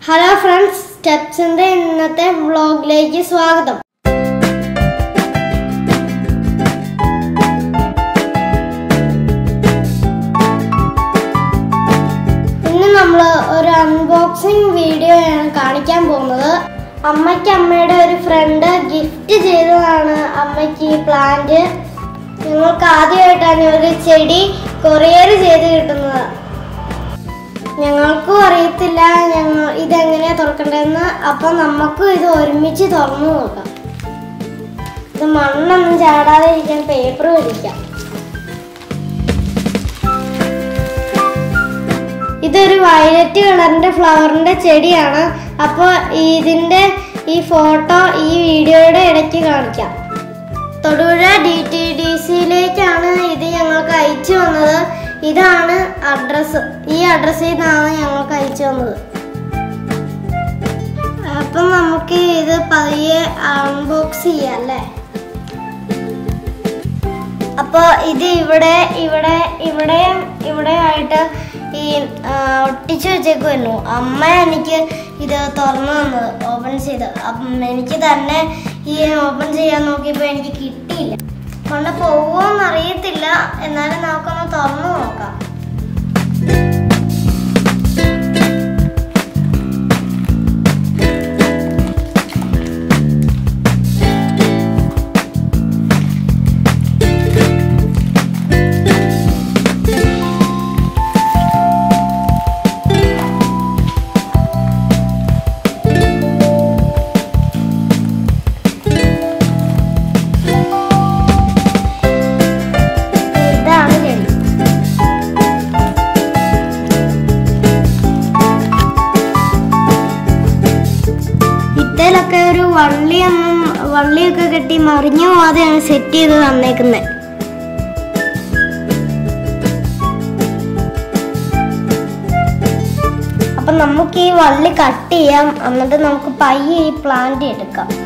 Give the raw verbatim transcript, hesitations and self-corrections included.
Hello friends, steps in the ഇന്നത്തെ വ്ലോഗിലേക്ക് സ്വാഗതം. ഇന്ന് നമ്മൾ ഒരു അൺബോക്സിംഗ് വീഡിയോ ആണ് കാണിക്കാൻ പോകുന്നത്. അമ്മയ്ക്ക് അമ്മയുടെ ഒരു ഫ്രണ്ട് ഗിഫ്റ്റ് ചെയ്തതാണ് അമ്മയ്ക്ക് ഈ പ്ലാന്റ്. ഞങ്ങൾക്ക് ആദ്യമായിട്ടാണ് ഒരു ചെടി കൊറിയർ ചെയ്ത് കിട്ടുന്നത്. ഞങ്ങൾക്കും അറിയത്തില്ല ഞങ്ങൾ ഇതെങ്ങനെയാ തുറക്കണ്ടെന്ന്. അപ്പൊ നമുക്കും ഇത് ഒരുമിച്ച് തുറന്നു നോക്കാം. ഇത് മണ്ണൊന്നും ചാടാതെ ഇരിക്കാൻ പേപ്പർ വലിക്കാം. ഇതൊരു വയലറ്റ് കളറിന്റെ ഫ്ലവറിന്റെ ചെടിയാണ്. അപ്പോൾ ഇതിന്റെ ഈ ഫോട്ടോ ഈ വീഡിയോയുടെ ഇടയ്ക്ക് കാണിക്കാം. തൊടുപുഴ ഡി ടി ഡി സിയിലേക്കാണ് ഇത് ഞങ്ങൾക്ക് അയച്ചു വന്നത്. ഇതാണ് അഡ്രസ്. ഈ അഡ്രസ്സിൽ നിന്നാണ് ഞങ്ങൾക്ക് അയച്ചു വന്നത്. അപ്പം നമുക്ക് ഇത് പതിയെ അൺബോക്സ് ചെയ്യാം അല്ലേ. അപ്പോൾ ഇത് ഇവിടെ ഇവിടെ ഇവിടെ ഇവിടെ ആയിട്ട് ഈ ഒട്ടിച്ചു വെച്ചേക്കുമായിരുന്നു. അമ്മ എനിക്ക് ഇത് തുറന്നു തന്നത് ഓപ്പൺ ചെയ്ത്. അപ്പം എനിക്ക് തന്നെ ഈ ഓപ്പൺ ചെയ്യാൻ നോക്കിയപ്പോൾ എനിക്ക് കിട്ടിയില്ല. കൊണ്ട് പോവുമോന്ന് അറിയത്തില്ല. എന്നാലും നമുക്കൊന്ന് തുറന്നു നോക്കാം. ഇതിലൊക്കെ ഒരു വള്ളിയൊന്നും വള്ളിയൊക്കെ കെട്ടി മറിഞ്ഞു പോവാതെയാണ് സെറ്റ് ചെയ്ത് തന്നേക്കുന്നത്. അപ്പൊ നമുക്ക് ഈ വള്ളി കട്ട് ചെയ്യാം. എന്നിട്ട് നമുക്ക് പയ്യെ ഈ പ്ലാന്റ് എടുക്കാം.